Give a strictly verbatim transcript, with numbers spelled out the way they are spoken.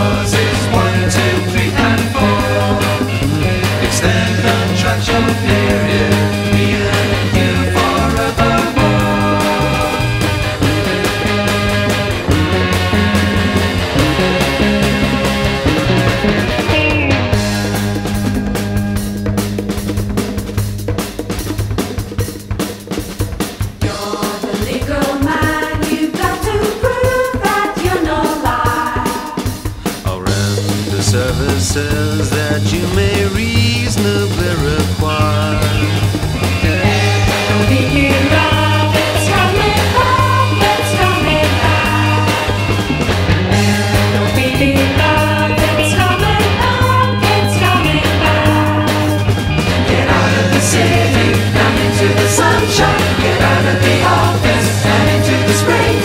clauses one, two, three, and four. Extend contractual period, me and you forevermore. You're the legal man, you've got to prove that you're no lie. I'll render services that you may reasonably require. Don't be in love, it's coming home, it's coming back. Don't be in love, it's coming home, it's coming back. Get out of the city, down into the sunshine. Get out of the office, and into the spring.